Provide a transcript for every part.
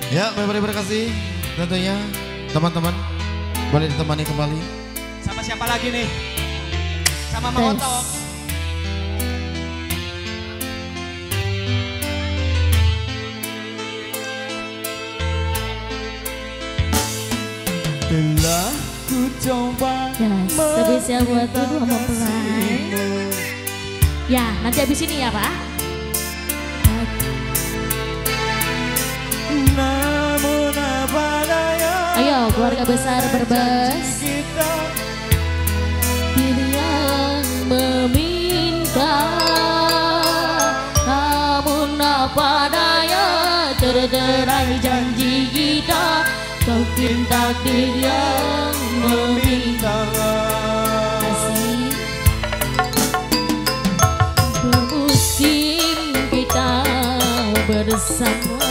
Ya, terima kasih. Tentunya teman-teman boleh ditemani kembali. Sama siapa lagi nih? Sama Mang Oto. Telah ku coba spesial buat dua mempelai. Ya, nanti habis ini ya Pak. Namun apa daya. Ayo keluarga besar Brebes. Diri yang meminta. Namun apa daya terderai janji kita. Mungkin takdir yang meminta. Kasih bermusim kita bersama.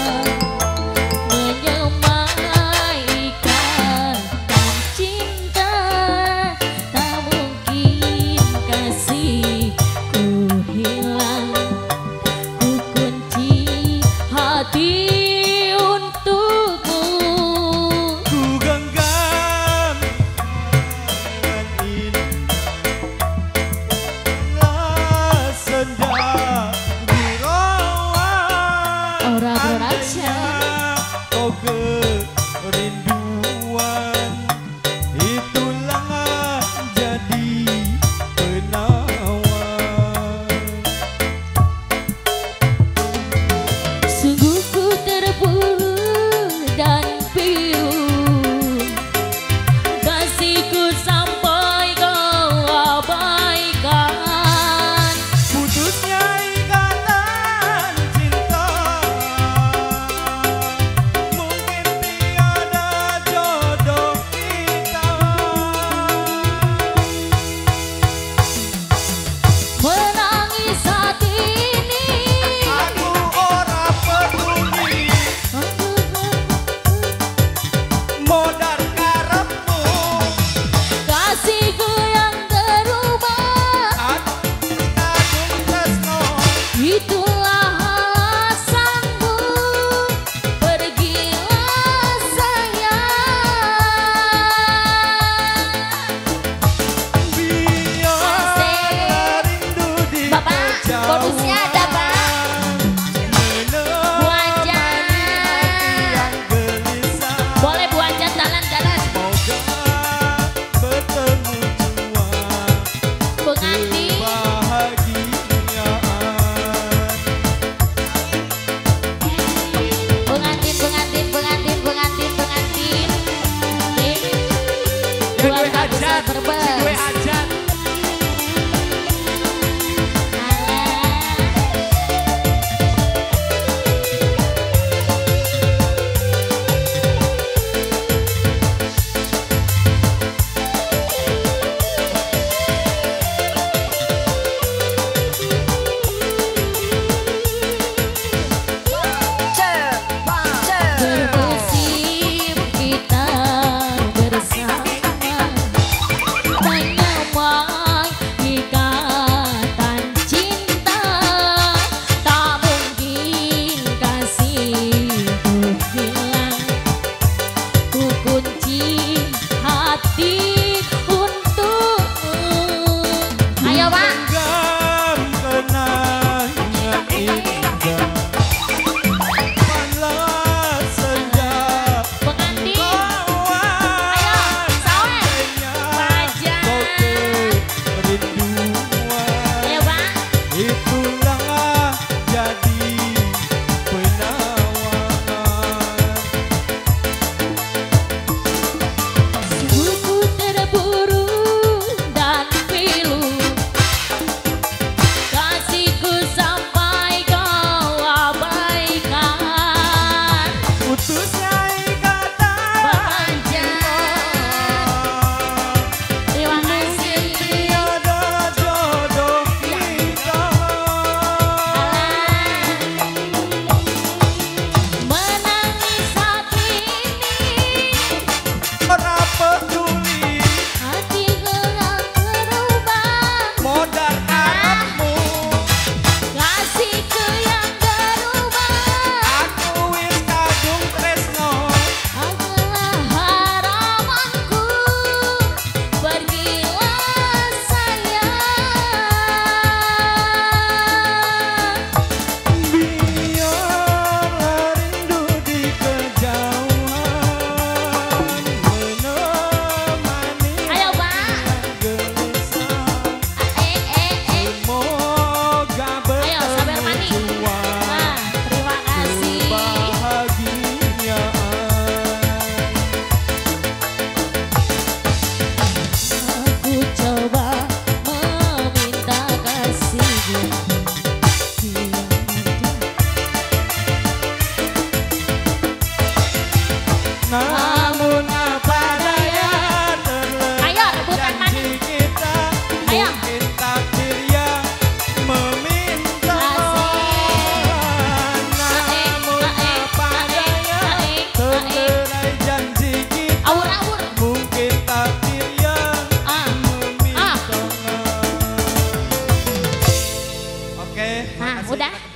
janji kita Awur-awur. mungkin takdir yang meminta. Oke, Nah, makasih. udah.